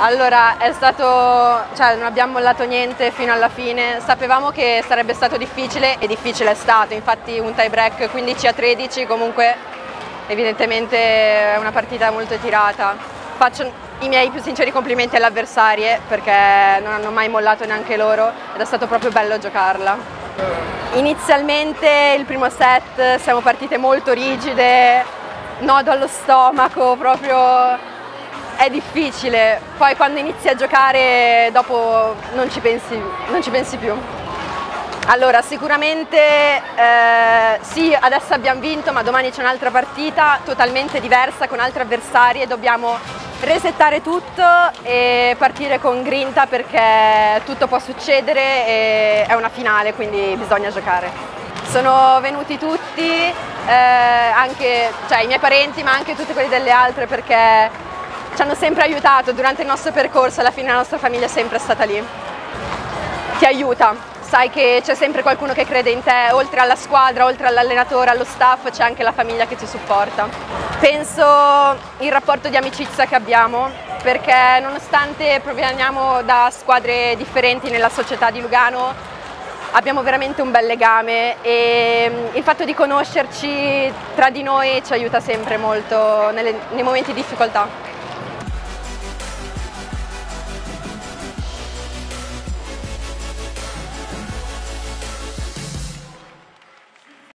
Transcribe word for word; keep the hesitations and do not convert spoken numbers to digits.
Allora, è stato, cioè non abbiamo mollato niente fino alla fine, sapevamo che sarebbe stato difficile e difficile è stato, infatti un tie break quindici a tredici comunque evidentemente è una partita molto tirata. Faccio i miei più sinceri complimenti alle avversarie perché non hanno mai mollato neanche loro ed è stato proprio bello giocarla. Inizialmente il primo set siamo partite molto rigide, nodo allo stomaco, proprio è difficile, poi quando inizi a giocare dopo non ci pensi, non ci pensi più. Allora sicuramente eh, sì, adesso abbiamo vinto, ma domani c'è un'altra partita totalmente diversa con altre avversarie, dobbiamo resettare tutto e partire con grinta perché tutto può succedere e è una finale, quindi bisogna giocare. Sono venuti tutti, eh, anche cioè, i miei parenti ma anche tutti quelli delle altre perché ci hanno sempre aiutato durante il nostro percorso, alla fine la nostra famiglia è sempre stata lì. Ti aiuta, sai che c'è sempre qualcuno che crede in te, oltre alla squadra, oltre all'allenatore, allo staff, c'è anche la famiglia che ti supporta. Penso il rapporto di amicizia che abbiamo, perché nonostante proveniamo da squadre differenti nella società di Lugano, abbiamo veramente un bel legame e il fatto di conoscerci tra di noi ci aiuta sempre molto nelle, nei momenti di difficoltà.